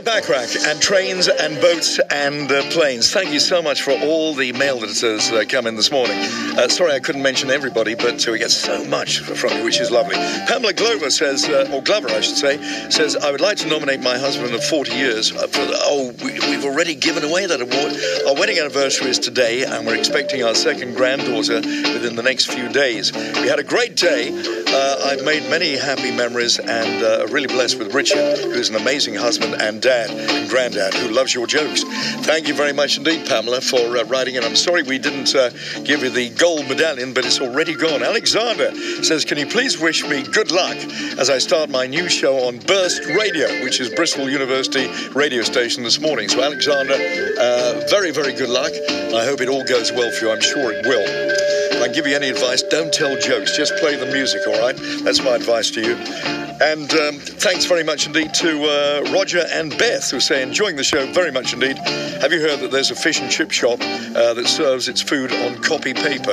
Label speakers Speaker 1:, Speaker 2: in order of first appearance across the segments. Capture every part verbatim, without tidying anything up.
Speaker 1: Backrack and trains and boats and uh, planes. Thank you so much for all the mail that has uh, come in this morning. Uh, sorry I couldn't mention everybody, but uh, we get so much from you, which is lovely. Pamela Glover says, uh, or Glover I should say, says, I would like to nominate my husband of forty years. Uh, for the, oh, we, we've already given away that award. Our wedding anniversary is today, and we're expecting our second granddaughter within the next few days. We had a great day. Uh, I've made many happy memories and uh, really blessed with Richard, who's an amazing husband and dad and granddad who loves your jokes. Thank you very much indeed, Pamela, for uh, writing in. I'm sorry we didn't uh, give you the gold medallion, but it's already gone. Alexander says, can you please wish me good luck as I start my new show on Burst Radio, which is Bristol University radio station this morning. So, Alexander, uh, very, very good luck. I hope it all goes well for you. I'm sure it will. If I can give you any advice, don't tell jokes. Just play the music, all right? That's my advice to you. And um, thanks very much indeed to uh, Roger and Beth, who say, enjoying the show very much indeed. Have you heard that there's a fish and chip shop uh, that serves its food on copy paper?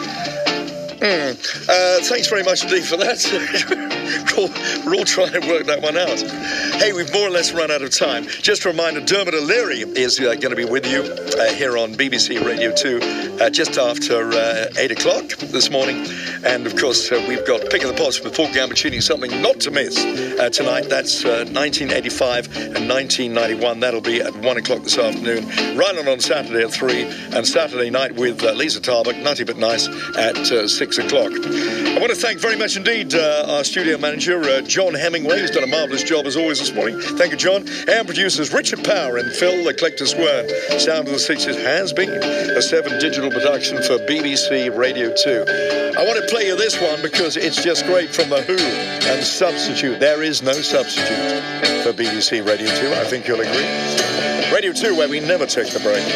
Speaker 1: Mm. Uh, thanks very much indeed for that. we're, all, we're all trying to work that one out. Hey, we've more or less run out of time. Just a reminder, Dermot O'Leary is uh, going to be with you uh, here on B B C Radio two uh, just after uh, eight o'clock this morning. And, of course, uh, we've got Pick of the Pots with Paul Gambaccini, something not to miss uh, tonight. That's uh, nineteen eighty-five and nineteen ninety-one. That'll be at one o'clock this afternoon. Ryland on Saturday at three, and Saturday night with uh, Lisa Tarbuck, Nutty But Nice, at uh, six o'clock. I want to thank very much indeed uh, our studio manager, uh, John Hemingway, who's done a marvellous job as always this morning. Thank you, John. And producers Richard Power and Phil the Collector Square. Sound of the Sixties has been a seven digital production for B B C Radio two. I want to play you this one because it's just great from The Who and Substitute. There is no substitute for B B C Radio two. I think you'll agree. Radio two, where we never take the break.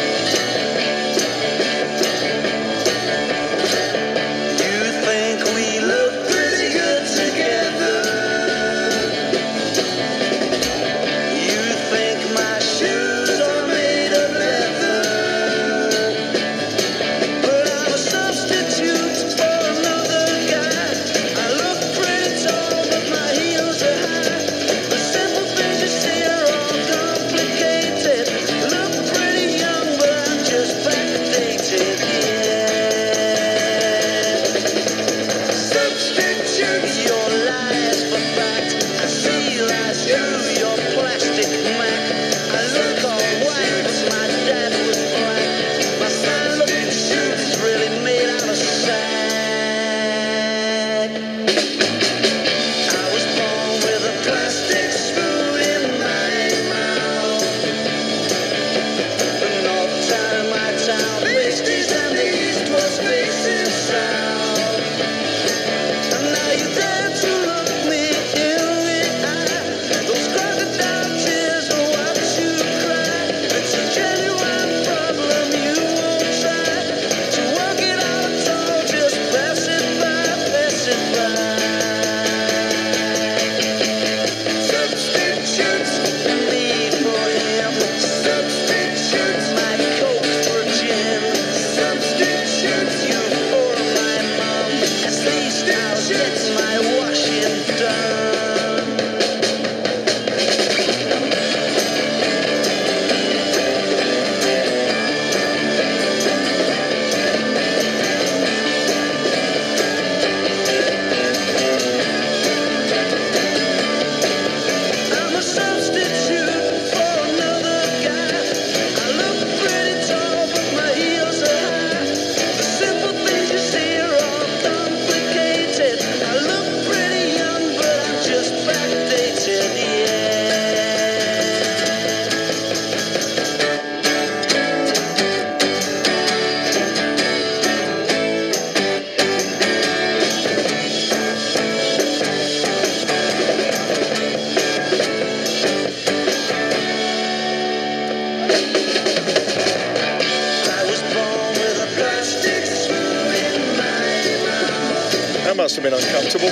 Speaker 1: Must have been uncomfortable.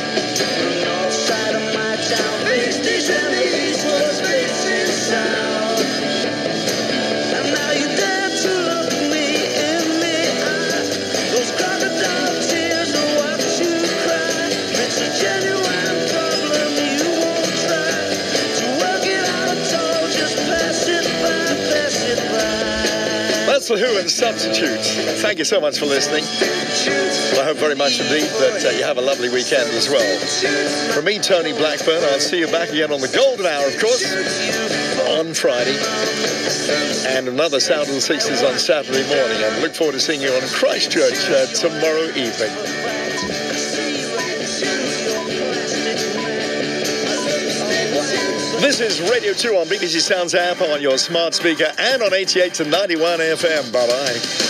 Speaker 1: Genuine problem you won't try to work it out at all, just Doctor Who and Substitute. Thank you so much for listening. I hope very much indeed that uh, you have a lovely weekend as well. From me, Tony Blackburn, I'll see you back again on the Golden Hour, of course, on Friday. And another Sound of the sixties on Saturday morning. And look forward to seeing you on Christchurch uh, tomorrow evening. This is Radio two on B B C Sounds app, on your smart speaker, and on eighty-eight to ninety-one F M. Bye-bye.